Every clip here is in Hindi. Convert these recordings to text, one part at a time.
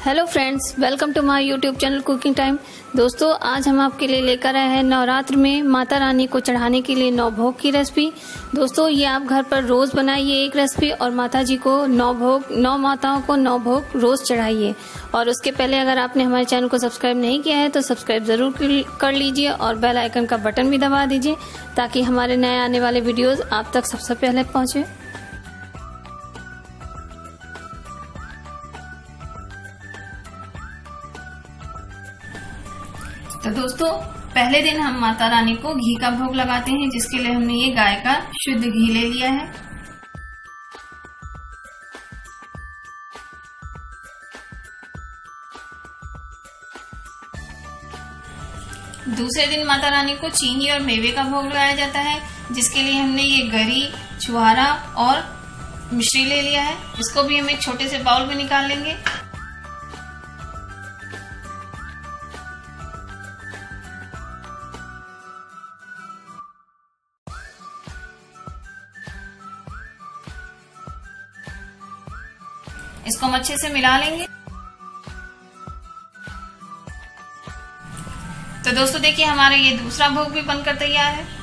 Hello friends, welcome to my YouTube channel cooking time. दोस्तों, आज हम आपके लिए लेकर आए हैं नवरात्र में माता रानी को चढ़ाने के लिए 9 भोग की रेसिपी। दोस्तों, ये आप घर पर रोज बनाइए एक रेसिपी और माता जी को 9 माताओं को 9 भोग रोज चढ़ाइए। और उसके पहले अगर आपने हमारे चैनल को सब्सक्राइब नहीं किया है तो सब्सक्राइब जरूर कर लीजिए और बेल आइकन का बटन भी दबा दीजिए ताकि हमारे नए आने वाले वीडियोज आप तक सबसे पहले पहुंचे। तो दोस्तों, पहले दिन हम माता रानी को घी का भोग लगाते हैं, जिसके लिए हमने ये गाय का शुद्ध घी ले लिया है। दूसरे दिन माता रानी को चीनी और मेवे का भोग लगाया जाता है, जिसके लिए हमने ये गरी, छुहारा और मिश्री ले लिया है। इसको भी हम एक छोटे से बाउल में निकाल लेंगे। इसको हम अच्छे से मिला लेंगे। तो दोस्तों देखिए, हमारा ये दूसरा भोग भी बनकर तैयार है।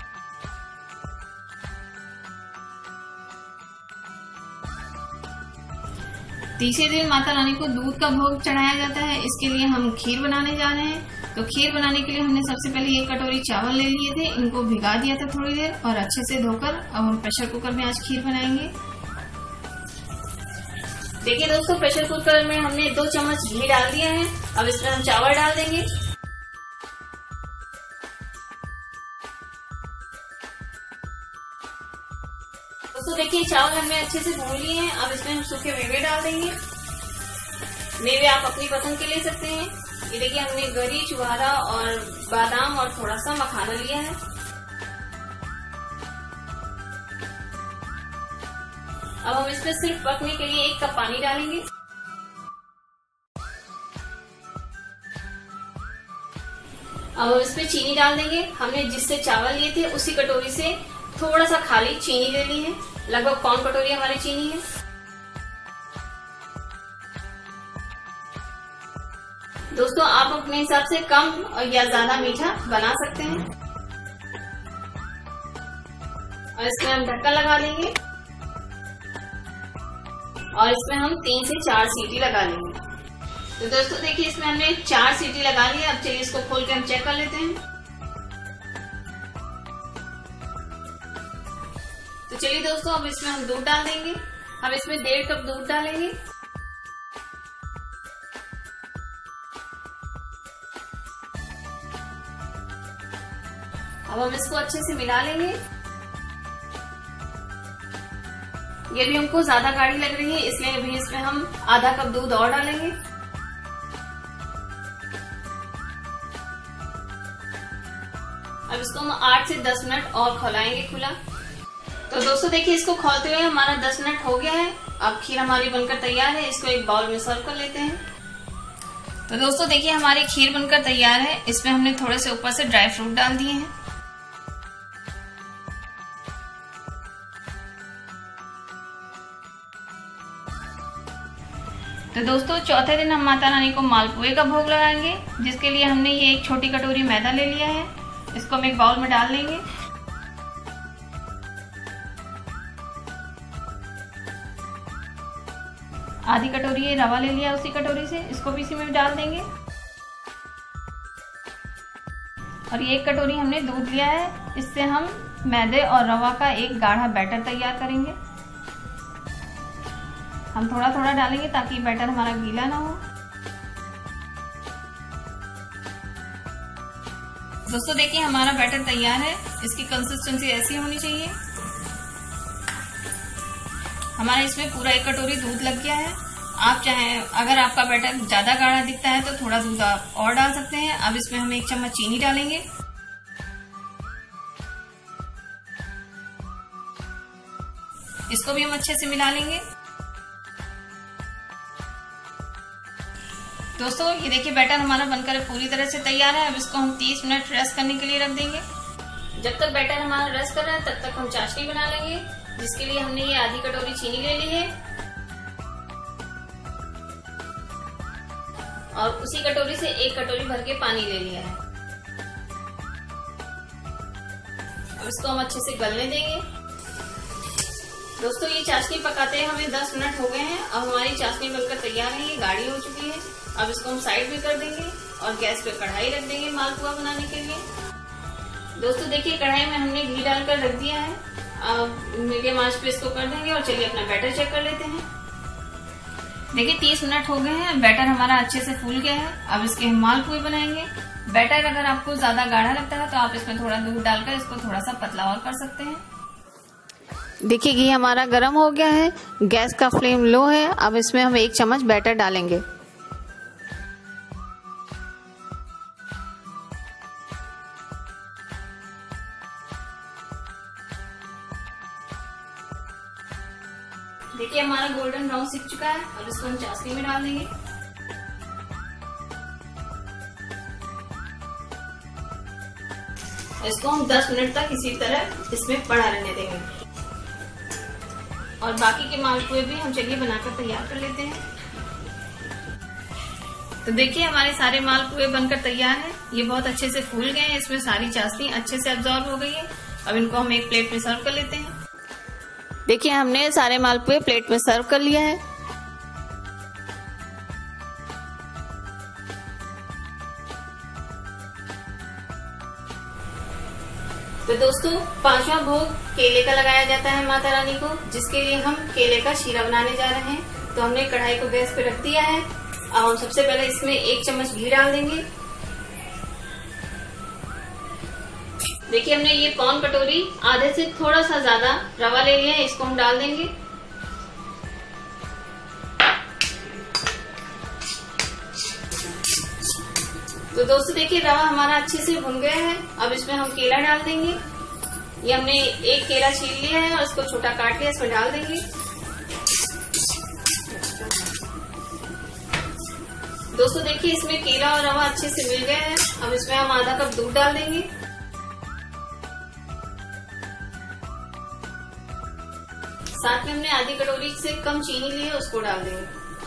तीसरे दिन माता रानी को दूध का भोग चढ़ाया जाता है। इसके लिए हम खीर बनाने जा रहे हैं। तो खीर बनाने के लिए हमने सबसे पहले 1 कटोरी चावल ले लिए थे। इनको भिगा दिया था थोड़ी देर और अच्छे से धोकर अब हम प्रेशर कुकर में आज खीर बनाएंगे। देखिए दोस्तों, प्रेशर कुकर में हमने 2 चम्मच घी डाल दिया है। अब इसमें हम चावल डाल देंगे। दोस्तों देखिए, चावल हमने अच्छे से भून लिए हैं। अब इसमें हम सूखे मेवे डाल देंगे। मेवे आप अपनी पसंद के ले सकते हैं। ये देखिए, हमने गरी, छुहारा और बादाम और थोड़ा सा मखाना लिया है। अब हम इसमें सिर्फ पकने के लिए 1 कप पानी डालेंगे। अब हम इसमें चीनी डाल देंगे। हमने जिससे चावल लिए थे उसी कटोरी से थोड़ा सा खाली चीनी ले ली है। लगभग 1 कटोरी हमारी चीनी है। दोस्तों, आप अपने हिसाब से कम या ज्यादा मीठा बना सकते हैं। और इसमें हम ढक्कन लगा लेंगे और इसमें हम 3 से 4 सीटी लगा लेंगे। तो दोस्तों देखिए, इसमें हमने 4 सीटी लगा ली है। अब चलिए इसको खोल के हम चेक कर लेते हैं। तो चलिए दोस्तों, अब इसमें हम दूध डाल देंगे। अब इसमें 1.5 कप दूध डालेंगे। अब हम इसको अच्छे से मिला लेंगे। ये भी हमको ज्यादा गाढ़ी लग रही है, इसलिए अभी इसमें हम आधा कप दूध और डालेंगे। अब इसको हम 8 से 10 मिनट और खौलाएंगे खुला। तो दोस्तों देखिए, इसको खोलते हुए हमारा 10 मिनट हो गया है। अब खीर हमारी बनकर तैयार है। इसको एक बाउल में सर्व कर लेते हैं। तो दोस्तों देखिए, हमारी खीर बनकर तैयार है। इसमें हमने थोड़े से ऊपर से ड्राई फ्रूट डाल दिए हैं। तो दोस्तों, चौथे दिन हम माता रानी को मालपुए का भोग लगाएंगे, जिसके लिए हमने ये 1 छोटी कटोरी मैदा ले लिया है। इसको हम एक बाउल में डाल लेंगे। आधी कटोरी ये रवा ले लिया उसी कटोरी से, इसको भी इसी में डाल देंगे। और ये 1 कटोरी हमने दूध लिया है। इससे हम मैदे और रवा का एक गाढ़ा बैटर तैयार करेंगे। हम थोड़ा थोड़ा डालेंगे ताकि बैटर हमारा गीला ना हो। दोस्तों देखिए, हमारा बैटर तैयार है। इसकी कंसिस्टेंसी ऐसी होनी चाहिए। हमारा इसमें पूरा 1 कटोरी दूध लग गया है। आप चाहें, अगर आपका बैटर ज्यादा गाढ़ा दिखता है तो थोड़ा दूध आप और डाल सकते हैं। अब इसमें हम 1 चम्मच चीनी डालेंगे। इसको भी हम अच्छे से मिला लेंगे। दोस्तों ये देखिए, बैटर हमारा बनकर पूरी तरह से तैयार है। अब इसको हम 30 मिनट रेस्ट करने के लिए रख देंगे। जब तक बैटर हमारा रेस्ट कर रहा है तब तक हम चाशनी बना लेंगे, जिसके लिए हमने ये आधी कटोरी चीनी ले ली है। और उसी कटोरी से 1 कटोरी भर के पानी ले लिया है। अब इसको हम अच्छे से गलने देंगे। दोस्तों ये चाशनी पकाते हमें 10 मिनट हो गए हैं। अब हमारी चाशनी बनकर तैयार है, ये गाढ़ी हो चुकी है। अब इसको हम साइड में कर देंगे और गैस पे कढ़ाई रख देंगे मालपुआ बनाने के लिए। दोस्तों देखिए कढ़ाई में हमने घी डालकर रख दिया है। अब मीडियम आंच पे इसको कर देंगे और चलिए अपना बैटर चेक कर लेते हैं। देखिए 30 मिनट हो गए हैं, बैटर हमारा अच्छे से फूल गया है। अब इसके हम मालपुए बनाएंगे। बैटर अगर आपको ज्यादा गाढ़ा लगता है तो आप इसमें थोड़ा दूध डालकर इसको थोड़ा सा पतला और कर सकते हैं। देखिए घी हमारा गर्म हो गया है, गैस का फ्लेम लो है। अब इसमें हम 1 चम्मच बैटर डालेंगे। देखिए हमारा गोल्डन ब्राउन सीख चुका है। अब इसको हम चाशनी में डाल देंगे। इसको हम 10 मिनट तक इसी तरह इसमें पड़ा रहने देंगे और बाकी के मालपुए भी हम चलिए बनाकर तैयार कर लेते हैं। तो देखिए हमारे सारे मालपुए बनकर तैयार हैं। ये बहुत अच्छे से फूल गए हैं, इसमें सारी चाशनी अच्छे से अब्सॉर्ब हो गई है। अब इनको हम एक प्लेट में सर्व कर लेते हैं। देखिए हमने सारे मालपुए प्लेट में सर्व कर लिया है। तो दोस्तों 5वां भोग केले का लगाया जाता है माता रानी को, जिसके लिए हम केले का शीरा बनाने जा रहे हैं। तो हमने कढ़ाई को गैस पे रख दिया है। अब हम सबसे पहले इसमें 1 चम्मच घी डाल देंगे। देखिए हमने ये 1 कटोरी आधे से थोड़ा सा ज्यादा रवा ले लिया है, इसको हम डाल देंगे। तो दोस्तों देखिए रवा हमारा अच्छे से भुन गया है। अब इसमें हम केला डाल देंगे। ये हमने 1 केला छील लिया है और इसको छोटा काट लिया, इसमें डाल देंगे। दोस्तों देखिए इसमें केला और रवा अच्छे से मिल गया है। अब इसमें हम आधा कप दूध डाल देंगे। साथ में हमने आधी कटोरी से कम चीनी ली है, उसको डाल देंगे।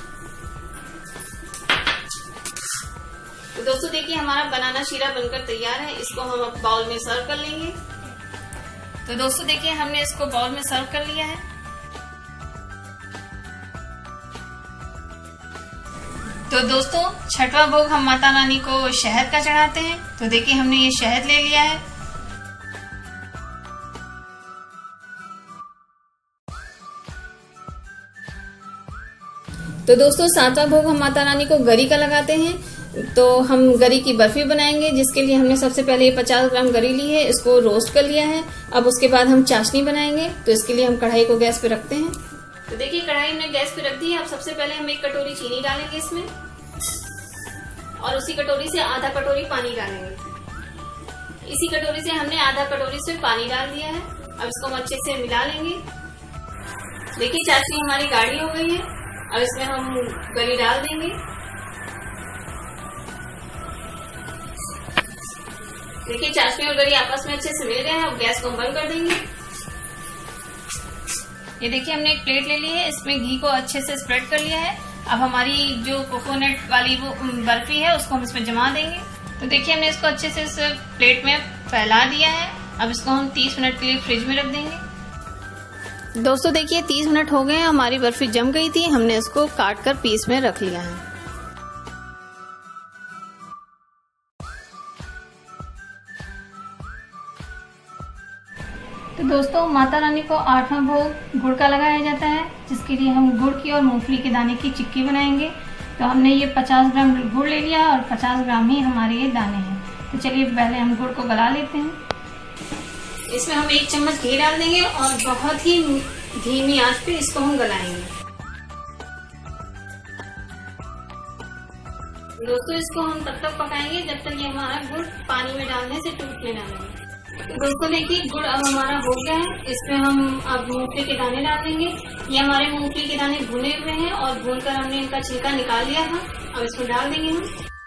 तो दोस्तों देखिए हमारा बनाना शीरा बनकर तैयार है। इसको हम अब बाउल में सर्व कर लेंगे। तो दोस्तों देखिए हमने इसको बाउल में सर्व कर लिया है। तो दोस्तों 6वां भोग हम माता रानी को शहद का चढ़ाते हैं। तो देखिए हमने ये शहद ले लिया है। तो दोस्तों 7वां भोग हम माता रानी को गरी का लगाते हैं। तो हम गरी की बर्फी बनाएंगे, जिसके लिए हमने सबसे पहले 50 ग्राम गरी ली है, इसको रोस्ट कर लिया है। अब उसके बाद हम चाशनी बनाएंगे। तो इसके लिए हम कढ़ाई को गैस पे रखते हैं। तो देखिए कढ़ाई हमने गैस पे रख दी है। अब सबसे पहले हम 1 कटोरी चीनी डालेंगे इसमें और उसी कटोरी से आधा कटोरी पानी डालेंगे। इसी कटोरी से हमने आधा कटोरी से पानी डाल दिया है। अब इसको हम अच्छे से मिला लेंगे। देखिए चाशनी हमारी गाढ़ी हो गई है। अब इसमें हम गरी डाल देंगे। देखिए चाशनी और गरी आपस में अच्छे से मिल गए हैं। अब गैस को हम बंद कर देंगे। ये देखिए हमने एक प्लेट ले ली है, इसमें घी को अच्छे से स्प्रेड कर लिया है। अब हमारी जो कोकोनट वाली वो बर्फी है उसको हम इसमें जमा देंगे। तो देखिए हमने इसको अच्छे से इस प्लेट में फैला दिया है। अब इसको हम 30 मिनट के लिए फ्रिज में रख देंगे। दोस्तों देखिए 30 मिनट हो गए हैं, हमारी बर्फी जम गई थी। हमने इसको काट कर पीस में रख लिया है। तो दोस्तों माता रानी को 8वां भोग गुड़ का लगाया जाता है, जिसके लिए हम गुड़ की और मूंगफली के दाने की चिक्की बनाएंगे। तो हमने ये 50 ग्राम गुड़ ले लिया और 50 ग्राम ही हमारे ये दाने हैं। तो चलिए पहले हम गुड़ को गला लेते हैं। इसमें हम 1 चम्मच घी डाल देंगे और बहुत ही धीमी आंच पे इसको हम गलाएंगे। दोस्तों इसको हम तब तक पकाएंगे जब तक ये हमारा गुड़ पानी में डालने से टूटने ना लगे। तो दोस्तों देखिए गुड़ अब हमारा हो गया है। इसमें हम अब मूंगफली के दाने डाल देंगे। ये हमारे मूंगफली के दाने भुने हुए हैं और भूनकर हमने इनका छिलका निकाल लिया था। अब इसको डाल देंगे हम।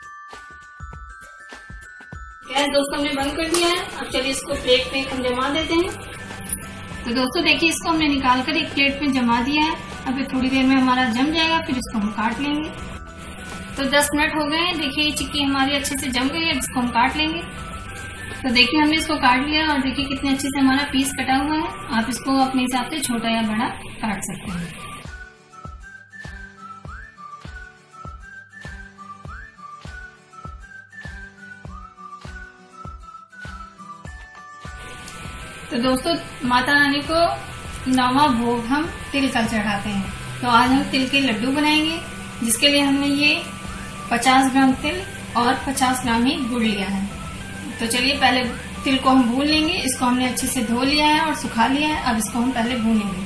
गैस दोस्तों हमने बंद कर दिया है। अब चलिए इसको प्लेट में हम जमा देते हैं। तो दोस्तों देखिए इसको हमने निकाल कर एक प्लेट में जमा दिया है। अब थोड़ी देर में हमारा जम जाएगा, फिर इसको हम काट लेंगे। तो 10 मिनट हो गए हैं। देखिए चिक्की हमारी अच्छे से जम गई है, इसको हम काट लेंगे। तो देखिए हमने इसको काट लिया और देखिए कितने अच्छे से हमारा पीस कटा हुआ है। आप इसको अपने हिसाब से छोटा या बड़ा काट सकते हैं। तो दोस्तों माता रानी को 9वां भोग हम तिल का चढ़ाते हैं। तो आज हम तिल के लड्डू बनाएंगे, जिसके लिए हमने ये 50 ग्राम तिल और 50 ग्राम ही गुड़ लिया है। तो चलिए पहले तिल को हम भून लेंगे। इसको हमने अच्छे से धो लिया है और सुखा लिया है। अब इसको हम पहले भूनेंगे।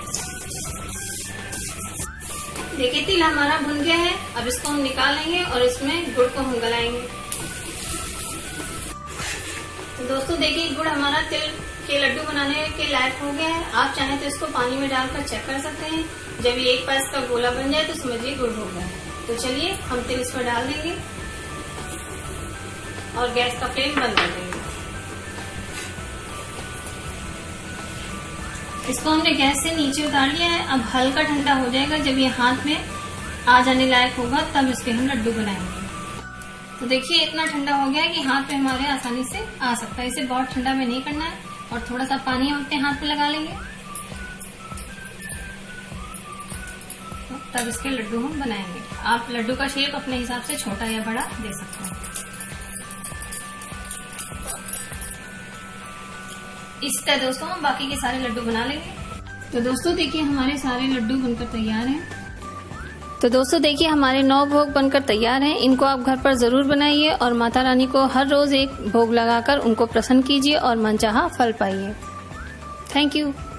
देखिए तिल हमारा भुन गया है। अब इसको हम निकाल लेंगे और इसमें गुड़ को हम गलाएंगे। तो दोस्तों देखिए गुड़ हमारा तिल के लड्डू बनाने के लायक हो गया है। आप चाहें तो इसको पानी में डालकर चेक कर सकते हैं। जब ये एक पास का गोला बन जाए तो समझिए गुड़ हो गया है। तो चलिए हम तिल इसमें डाल देंगे और गैस का फ्लेम बंद कर देंगे। इसको हमने गैस से नीचे उतार लिया है। अब हल्का ठंडा हो जाएगा। जब ये हाथ में आ जाने लायक होगा तब इसके हम लड्डू बनाएंगे। तो देखिए इतना ठंडा हो गया है कि हाथ पे हमारे आसानी से आ सकता है। इसे बहुत ठंडा में नहीं करना है और थोड़ा सा पानी हम अपने हाथ पे लगा लेंगे, तब इसके लड्डू हम बनाएंगे। आप लड्डू का शेप अपने हिसाब से छोटा या बड़ा दे सकते हैं। इस तरह दोस्तों हम बाकी के सारे लड्डू बना लेंगे। तो दोस्तों देखिए हमारे सारे लड्डू बनकर तैयार हैं। तो दोस्तों देखिए हमारे 9 भोग बनकर तैयार हैं। इनको आप घर पर जरूर बनाइए और माता रानी को हर रोज एक भोग लगाकर उनको प्रसन्न कीजिए और मनचाहा फल पाइए। Thank you.